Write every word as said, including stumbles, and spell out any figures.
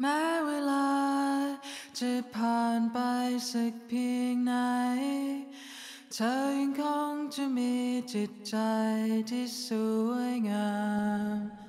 แม้เวลาจะผ่านไปสักเพียงไหนเธอยังคงจะมีจิตใจที่สวยงาม